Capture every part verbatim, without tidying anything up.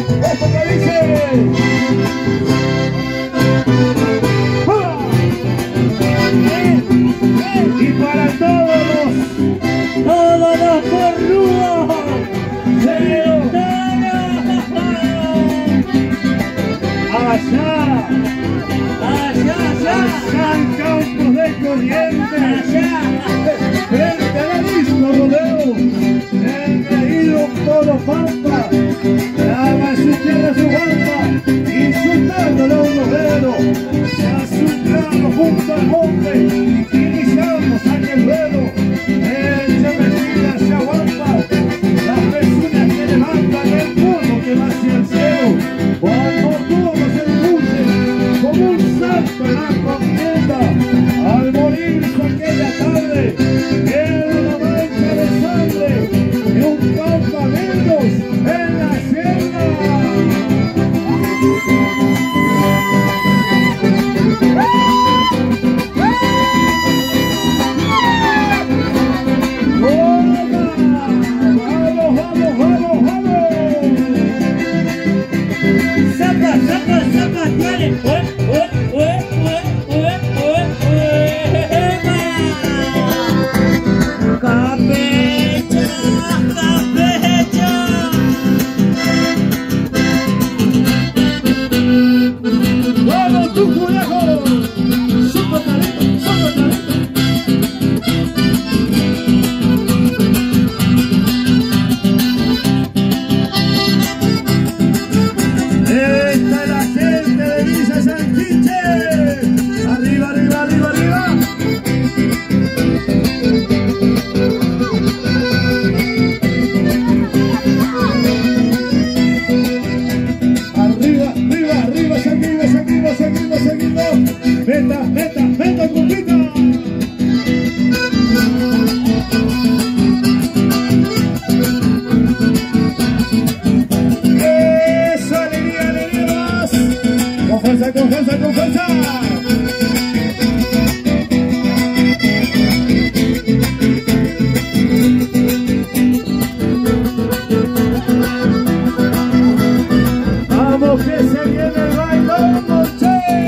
Esto que dice. Y para todos, todos los cornudos de allá, allá, allá, allá en Campos de Corrientes, allá, frente al disco rodeo, el querido Toro Pampa, llama en su tierra su banda, insultándole a un rodero, se hace un plano junto al monte, iniciamos aquel ruedo, echa metida se aguanta, las pezuñas que levantan el polvo que va hacia el cielo, cuando todos se impulsen como un salto en la contienda, al morirse aquella tarde, queda una mancha de sangre y un campamento en la hacienda. Meta, meta, meta, compita. Eso, alegría, alegría más. Con fuerza, con fuerza, con fuerza. Vamos que se viene el bailón, noche.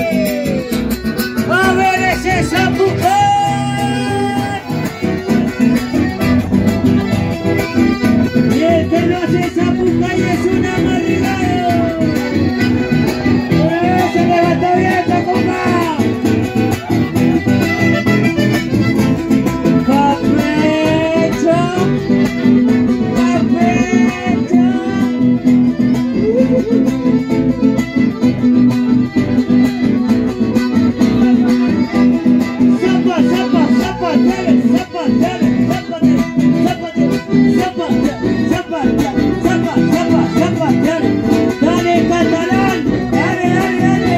Esa puta y es una madrigada. Se levantó bien esta puta. Capecha, capecha. Zapa, zapa, zapa, dale, zapa, dale, zapa, dale, zapa, dale, zapa, dale, zapa, dale. Dale, catalán, dale, dale, dale.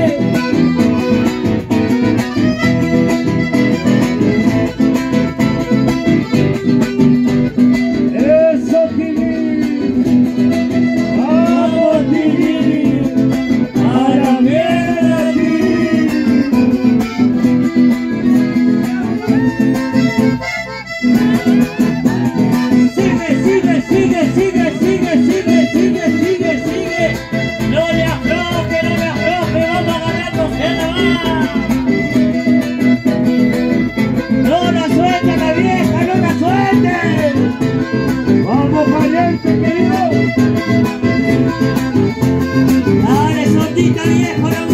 Eso, Tilín. Vamos, Tilín. A la mierda, Tilín. Sigue, sigue, sigue, sigue, sigue, sigue, sigue, sigue, sigue. No le afloje, no le afloje, vamos agarrándose nada más. No la suelta la vieja, no la suelte. Vamos, caliente, querido. Dale, soltita viejo nomás.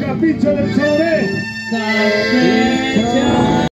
capricho del Salomé. Campecha.